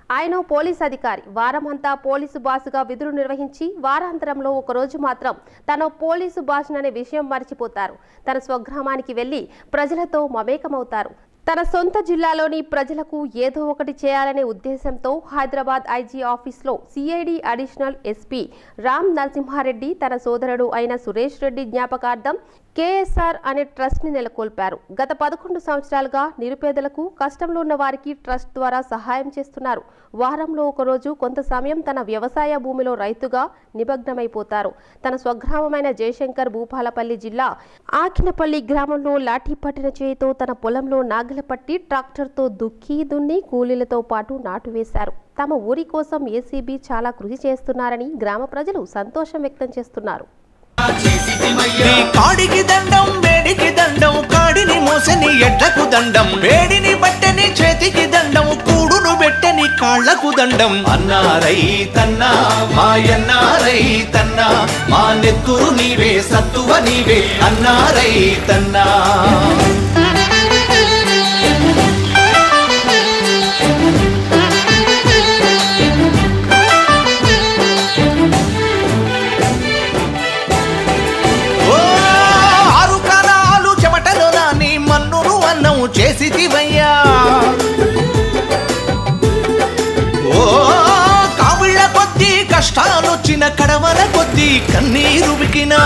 ఆయన పోలీస్ అధికారి వారమంతా పోలీసు బాసుగా విధులు నిర్వహించి వారాంతరంలో ఒక రోజు మాత్రం తన పోలీసు బాసుననే విషయం మర్చిపోతారు. తన స్వగ్రామానికి వెళ్లి ప్రజలతో మమేకమవుతారు. తన సొంత జిల్లాలోని ప్రజలకు ఏదో ఒకటి చేయాలనే ఉద్దేశంతో హైదరాబాద్ ఐజీ ఆఫీస్లో CID additional SP Ram Narasimha Reddy తన సోదరుడు అయిన సురేష్ రెడ్డి జ్ఞాపకార్థం కేఎస్ఆర్ అనే ట్రస్ట్ ని నెలకొల్పారు. గత 11 సంవత్సరాలుగా నిరుపేదలకు కష్టంలో ఉన్న వారికి ట్రస్ట్ ద్వారా సహాయం చేస్తున్నారు. వారంలో ఒక రోజు కొంత సమయం తన వ్యవసాయ భూమిలో రైతుగా నిమగ్నమైపోతారు. తన స్వగ్రామమైన జయశంకర్ భూపాలపల్లి జిల్లా ఆకినపల్లి గ్రామంలో లాఠీ పట్టిన చేయితో తన పొలంలో నాగలపట్టి ట్రాక్టర్తో దుక్కి దున్ని కూలీలతో పాటు నాటు వేశారు. తమ ఊరి కోసం ఏసీబీ చాలా కృషి చేస్తున్నారని గ్రామ ప్రజలు సంతోషం వ్యక్తం చేస్తున్నారు. కాడికి దండం వేడికి దండం కాడిని మోసని ఎడ్లకు దండం వేడిని బట్టని చేతికి దండం కూడును పెట్టని కాళ్లకు దండం అన్నారై తన్నా మాయన్నారై తన్నా మా నెత్తురు నీవే సత్తువ నీవే అన్నారై తన్నా చేసివయ్యా ఓ కావిళ్ళ కొద్దీ కష్టాలొచ్చిన కడవల కొద్దీ కన్నీరు బికినా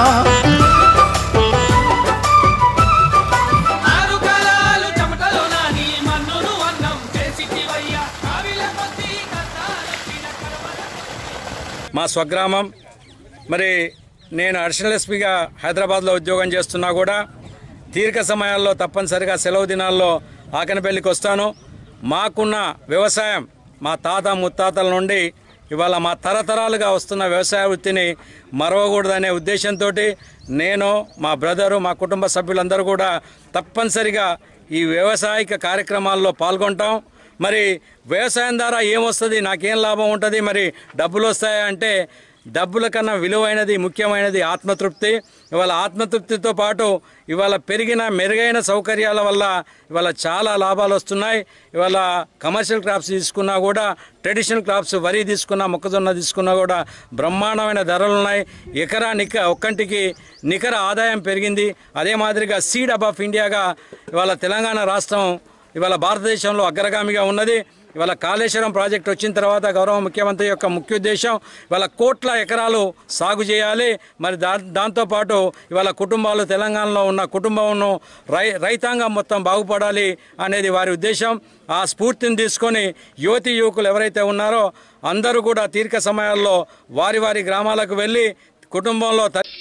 మా స్వగ్రామం మరి నేను అడిషనల్ ఎస్పీగా హైదరాబాద్లో ఉద్యోగం చేస్తున్నా కూడా తీరిక సమయాల్లో తప్పనిసరిగా సెలవు దినాల్లో ఆకనపల్లికి వస్తాను. మాకున్న వ్యవసాయం మా తాత ముత్తాతల నుండి ఇవాళ మా తరతరాలుగా వస్తున్న వ్యవసాయ వృత్తిని మరవకూడదనే ఉద్దేశంతో నేను మా బ్రదరు మా కుటుంబ సభ్యులందరూ కూడా తప్పనిసరిగా ఈ వ్యవసాయక కార్యక్రమాల్లో పాల్గొంటాం. మరి వ్యవసాయం ద్వారా ఏమొస్తుంది, నాకేం లాభం ఉంటుంది, మరి డబ్బులు వస్తాయా అంటే డబ్బుల కన్నా విలువైనది ముఖ్యమైనది ఆత్మతృప్తి. ఇవాళ ఆత్మతృప్తితో పాటు ఇవాళ మెరుగైన సౌకర్యాల వల్ల ఇవాళ చాలా లాభాలు వస్తున్నాయి. ఇవాళ కమర్షియల్ క్రాప్స్ తీసుకున్నా కూడా ట్రెడిషనల్ క్రాప్స్ వరి తీసుకున్నా మొక్కజొన్న తీసుకున్నా కూడా బ్రహ్మాండమైన ధరలు ఉన్నాయి. ఒక్కంటికి నికర ఆదాయం పెరిగింది. అదే మాదిరిగా సీడ్ హబ్ ఆఫ్ ఇండియాగా ఇవాళ తెలంగాణ రాష్ట్రం ఇవాళ భారతదేశంలో అగ్రగామిగా ఉన్నది. ఇవాళ కాళేశ్వరం ప్రాజెక్ట్ వచ్చిన తర్వాత గౌరవ ముఖ్యమంత్రి యొక్క ముఖ్య ఉద్దేశం ఇవాళ కోట్ల ఎకరాలు సాగు చేయాలి. మరి దాంతోపాటు ఇవాళ కుటుంబాలు తెలంగాణలో ఉన్న కుటుంబంను రైతాంగం మొత్తం బాగుపడాలి అనేది వారి ఉద్దేశం. ఆ స్ఫూర్తిని తీసుకొని యువతీ యువకులు ఎవరైతే ఉన్నారో అందరూ కూడా తీరిక సమయాల్లో వారి గ్రామాలకు వెళ్ళి కుటుంబంలో